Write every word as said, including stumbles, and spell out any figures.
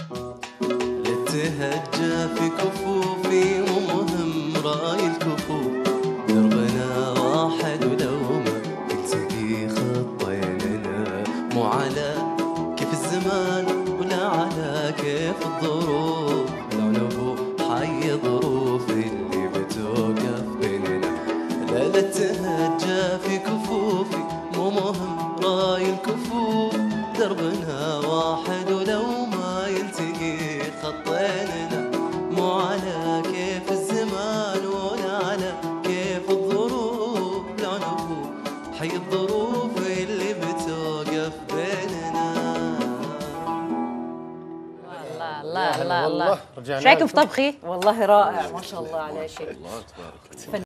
للتهجى في كفوفي مو مهم راي الكفوف، دربنا واحد ولو ما يلتقي خطيننا، مو على كيف الزمان ولا على كيف الظروف، لو نبو حي ظروف اللي بتوقف بيننا. لا لا تهجى في كفوفي مو مهم راي الكفوف، دربنا واحد ولو ما يلتقي خطيننا، مو على كيف الزمان ولا على كيف الظروف، لو نبو حي الظروف اللي بتوقف بيننا. الله الله الله الله. رجعنا ايش رايكم في طبخي؟ والله رائع ما شاء الله عليه شيء. الله تبارك الله.